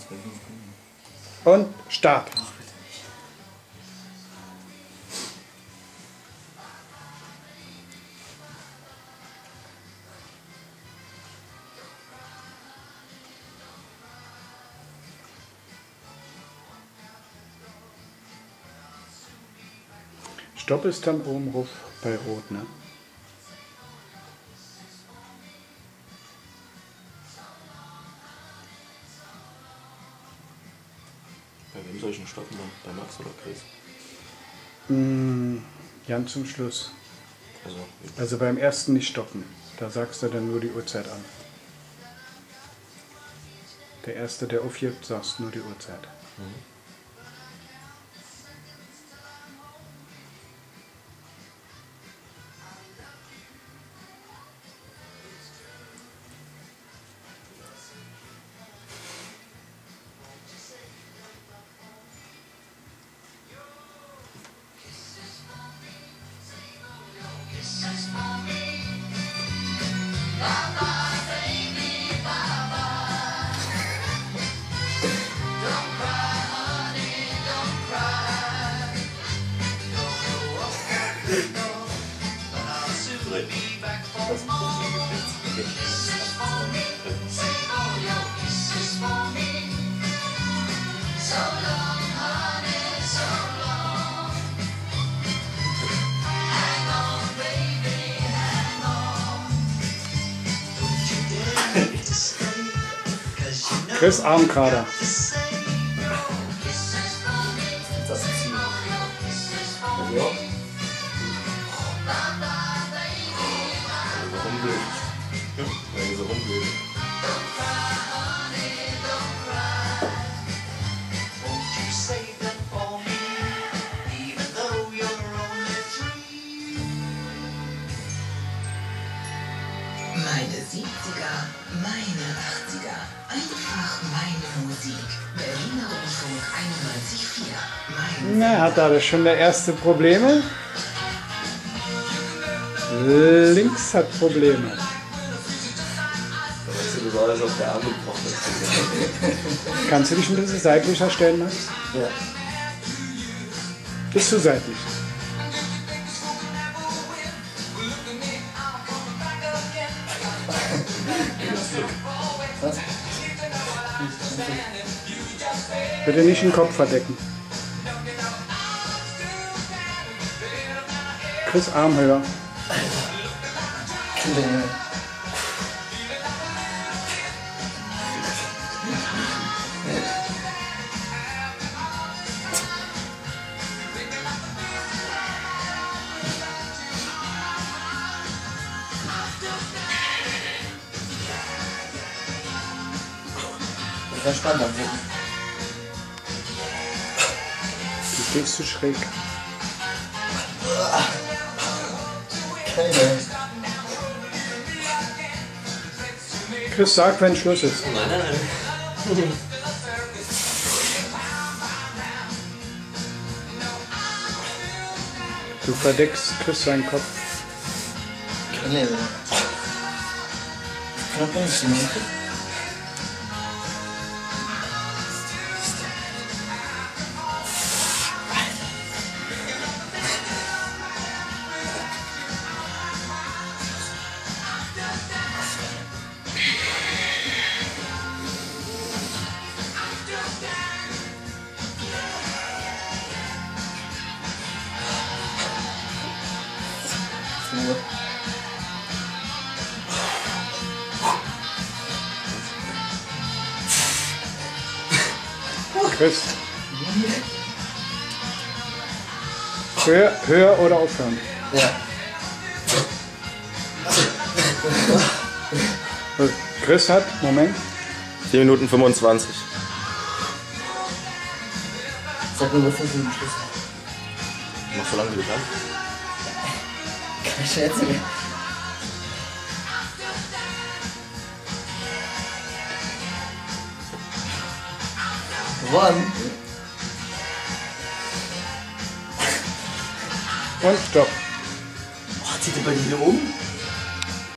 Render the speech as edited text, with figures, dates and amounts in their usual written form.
Und Start. Stopp ist dann oben rauf bei Rot, ne? Bei wem soll ich denn stoppen dann? Bei Max oder Chris? Ganz zum Schluss. Also Also beim ersten nicht stoppen. Da sagst du dann nur die Uhrzeit an. Der erste, der aufgibt, sagst nur die Uhrzeit. Chris, Arm gerade. das Ziel. Ja. Warum blöd? Weil so rumblöd. Meine 70er, meine 80er, einfach meine Musik. Berliner Rundfunk 91,4. Na, hat da schon der erste Probleme? Links hat Probleme. Da weißt du, so alles auf der Arm gebrochen ist. Kannst du dich ein bisschen seitlicher stellen, Max? Ja. Bist du seitlich? Was? Bitte nicht den Kopf verdecken. Chris, Arm höher. Das war spannend. Du stehst zu schräg. Keine. Chris, sag, wenn Schluss ist. Nein. Du verdeckst Chris seinen Kopf. Keine. Knapp nicht, ne? Chris. Höher oder aufhören? Ja. Chris hat, Moment. 4 Minuten 25. Sag nur 5 Minuten Schluss. Mach so lange wie du kannst. Keine Scherze mehr. Wann? Und stopp. Oh, zieht er bei dir um?